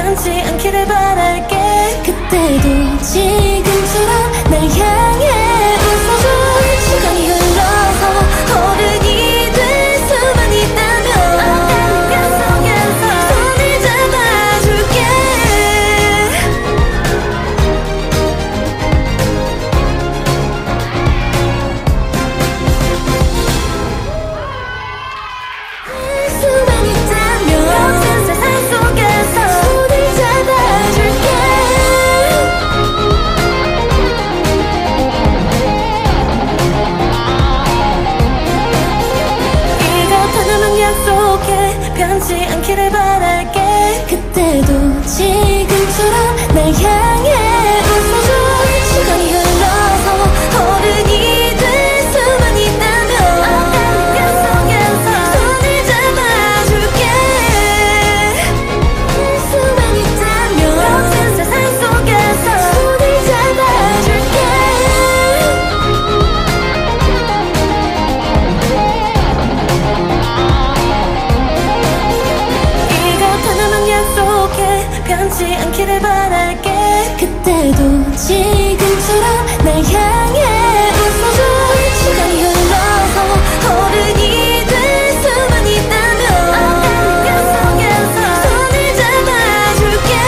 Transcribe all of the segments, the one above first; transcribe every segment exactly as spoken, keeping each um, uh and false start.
변치 않기를 바랄게. 그때도 지금처럼 날 향해 웃어줘. 시간이 흘러서 어른이 될 수만 있다면 그 속에서 손을 잡아줄게. 수만 있다면 평생 세상 속에서 손을 잡아줄게. 이것 하나만 약속해. 변치 않기를 바랄게. 그때도 지금처럼 날 향해 웃어줘. 시간이 흘러서 어른이 될 수만 있다면 그 속에서 손을 잡아줄게. 수만 있다면 평생 세상 속에서 손을 잡아줄게. 이것 하나만 약속해. 변치 않기를 바랄게. 그때도 지금처럼 날 향해 웃어줘. 시간이 흘러서 어른이 될 수만 있다면 그 속에서 손을 잡아줄게.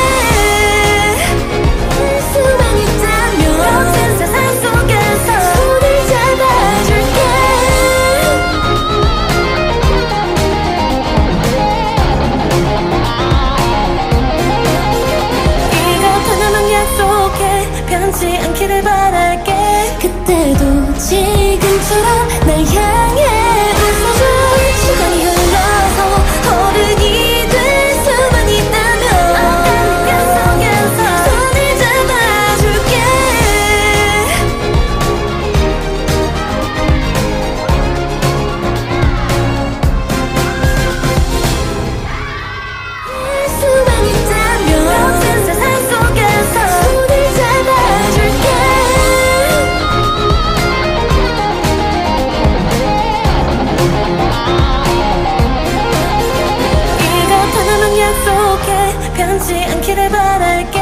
수만 있다면 평생 세상 속에서 손을 잡아줄게. 이것 하나만 약속해. 변치 않기를 바랄게. 그때도 지금처럼 날 향해 웃어줘. 시간이 흘러서 어른이 될 수만 있다면 그 속에서 손을 잡아줄게. 수만 있다면 평생 세상 속에서 손을 잡아줄게. 이것 하나만 약속해. 변치 않기를 바랄게.